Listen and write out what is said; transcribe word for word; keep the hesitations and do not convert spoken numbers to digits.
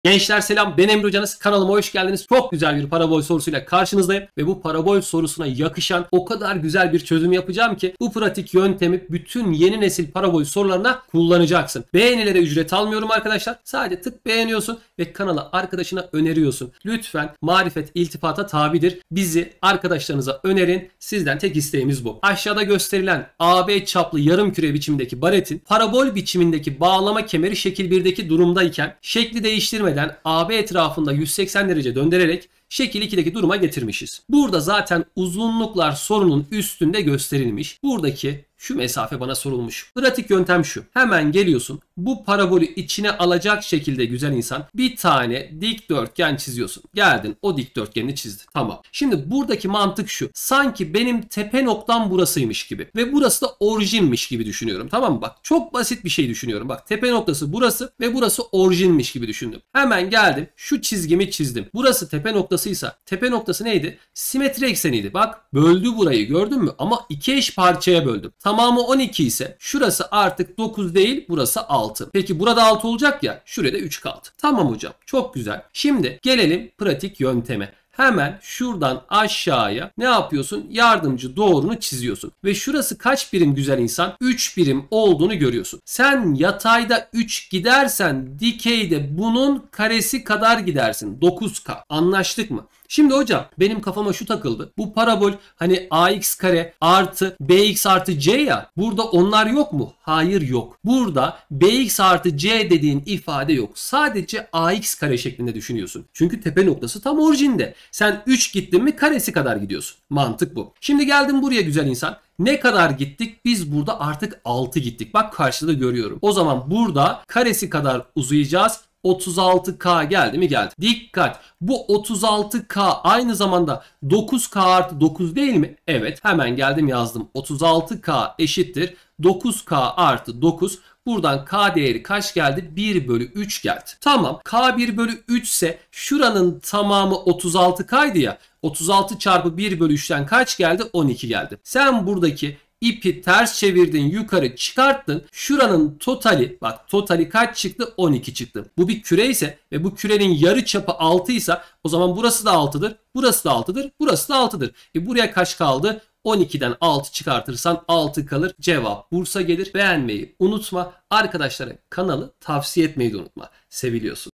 Gençler selam, ben Emre Hocanız, kanalıma hoş geldiniz. Çok güzel bir parabol sorusuyla karşınızdayım ve bu parabol sorusuna yakışan o kadar güzel bir çözüm yapacağım ki bu pratik yöntemi bütün yeni nesil parabol sorularına kullanacaksın. Beğenilere ücret almıyorum arkadaşlar. Sadece tık beğeniyorsun ve kanalı arkadaşına öneriyorsun. Lütfen marifet iltifata tabidir. Bizi arkadaşlarınıza önerin. Sizden tek isteğimiz bu. Aşağıda gösterilen A B çaplı yarım küre biçimindeki baretin parabol biçimindeki bağlama kemeri şekil birdeki durumdayken şekli değiştirme A B etrafında yüz seksen derece döndürerek şekil ikideki duruma getirmişiz. Burada zaten uzunluklar sorunun üstünde gösterilmiş. Buradaki şu mesafe bana sorulmuş. Pratik yöntem şu. Hemen geliyorsun. Bu parabolü içine alacak şekilde güzel insan bir tane dikdörtgen çiziyorsun. Geldin o dikdörtgeni çizdin. Tamam. Şimdi buradaki mantık şu. Sanki benim tepe noktam burasıymış gibi. Ve burası da orijinmiş gibi düşünüyorum. Tamam mı? Bak çok basit bir şey düşünüyorum. Bak tepe noktası burası ve burası orijinmiş gibi düşündüm. Hemen geldim. Şu çizgimi çizdim. Burası tepe noktasıysa tepe noktası neydi? Simetri ekseniydi. Bak böldü burayı gördün mü? Ama iki eş parçaya böldüm. Tamamı on iki ise şurası artık dokuz değil, burası altı. Peki burada altı olacak ya, şurada üç kaldı. Tamam hocam, çok güzel. Şimdi gelelim pratik yönteme. Hemen şuradan aşağıya ne yapıyorsun? Yardımcı doğrunu çiziyorsun. Ve şurası kaç birim güzel insan? üç birim olduğunu görüyorsun. Sen yatayda üç gidersen dikeyde bunun karesi kadar gidersin. dokuz K. Anlaştık mı? Şimdi hocam benim kafama şu takıldı. Bu parabol hani ax kare artı bx artı c ya. Burada onlar yok mu? Hayır yok. Burada bx artı c dediğin ifade yok. Sadece ax kare şeklinde düşünüyorsun. Çünkü tepe noktası tam orijinde. Sen üç gittin mi karesi kadar gidiyorsun. Mantık bu. Şimdi geldim buraya güzel insan. Ne kadar gittik? Biz burada artık altı gittik. Bak karşıda görüyorum. O zaman burada karesi kadar uzayacağız. otuz altı K geldi mi geldi. Dikkat, bu otuz altı K aynı zamanda dokuz K artı dokuz değil mi? Evet, hemen geldim yazdım. otuz altı K eşittir dokuz K artı dokuz. Buradan K değeri kaç geldi? bir bölü üç geldi. Tamam, K bir bölü üç ise şuranın tamamı otuz altı K'ydı ya. otuz altı çarpı bir bölü üçten kaç geldi? on iki geldi. Sen buradaki İpi ters çevirdin, yukarı çıkarttın. Şuranın totali, bak totali kaç çıktı? on iki çıktı. Bu bir küre ise ve bu kürenin yarı çapı altı ise o zaman burası da altıdır, burası da altıdır, burası da altıdır. E buraya kaç kaldı? on ikiden altı çıkartırsan altı kalır. Cevap Bursa gelir. Beğenmeyi unutma. Arkadaşlara kanalı tavsiye etmeyi de unutma. Seviliyorsun.